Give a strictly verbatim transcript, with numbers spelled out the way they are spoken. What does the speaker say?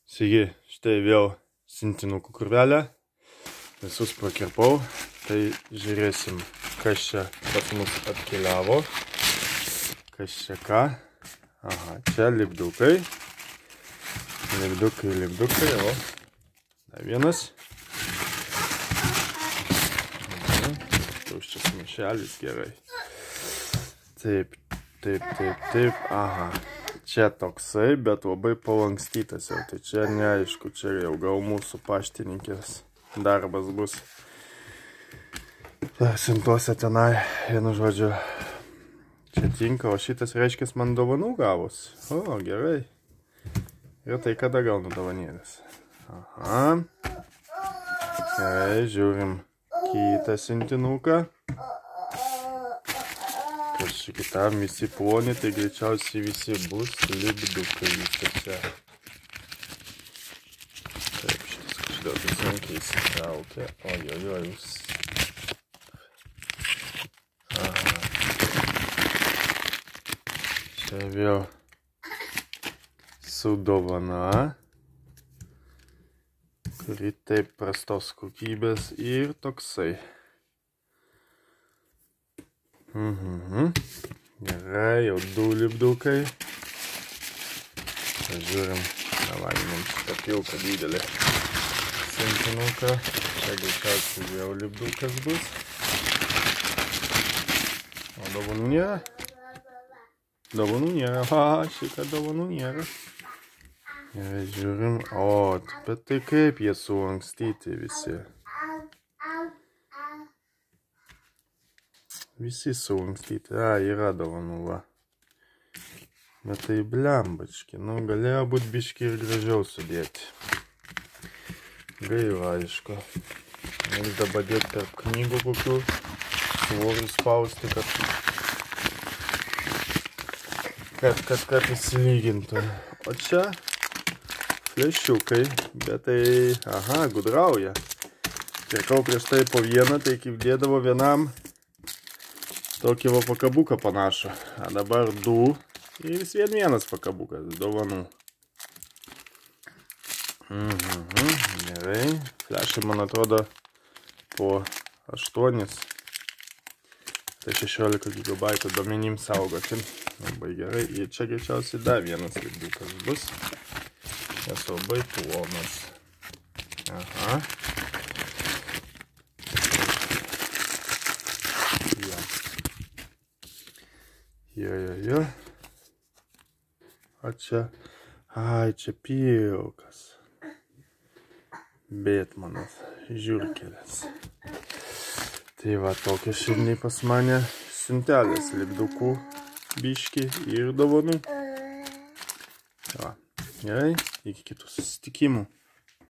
Sveiki, štai vėl sintinukų krūvelė. Visus prakirpau. Tai žiūrėsim, kas čia pas mus atkeliavo. Kas čia ką. Aha, čia lipdukai. Lipdukai, lipdukai, o. Dar vienas. Tuščias maišelis, gerai. Taip, taip, taip, taip, aha. Čia toksai, bet labai palankstytas jau. Tai čia neaišku, čia jau gal mūsų paštininkės darbas bus. Sintuose tenai, vienu žodžiu, čia tinka, o šitas reiškia man dovanų gavus. O, gerai. Ir tai kada gaunu dovanėlės. Aha. Gerai, žiūrim kitą sintinuką. Kas čia kitam visi ploni, tai greičiausiai visi bus lipdukai visose. Taip, šitas kažkodėl tai sunkiai įsitraukia. Ojojoj, jūs. Aha. Čia vėl su dovana, kuri taip prastos kokybės ir toksai. Mhm. Gerai, jau du lipdukai. Žiūrim, davai mums šitą pilką didelį sintinuką. Čia greičiausiai vėl lipdukas bus. O dovanų nėra? Dovanų nėra. Ha, šitą dovanų nėra. Gerai, žiūrim. O, bet tai kaip jie sulankstyti visi? Visi sulankstyti. A, yra dovanų, va. Bet tai blembački. Nu, galėjo būt biški ir gražiau sudėti. Gaila, aišku. Reiks dabar dėti tarp knygų kokių. Svorį spausti, kad... Kad, kad, kad įsilygintų. O čia... Flešiukai. Bet tai... Aha, gudrauja. Pirkau prieš tai po vieną, tai kaip dėdavo vienam... Tokį va pakabuką panašų. A dabar du. Ir vis vien vienas pakabukas. Dovanų. Mhm. Gerai. Flešai, man atrodo, po aštuonis. Tai šešiolika gigabaitų duomenim saugoti. Labai gerai. Ir čia greičiausiai dar vienas lipdukas bus. Nes labai plonas. Aha. Jo, jo, jo. O čia... Ai, čia pilkas. Betmanas. Žiurkelės. Tai va, tokia šiandien pas mane siuntelės lipdukų biški ir dovanų. Va, gerai, iki kitų susitikimų.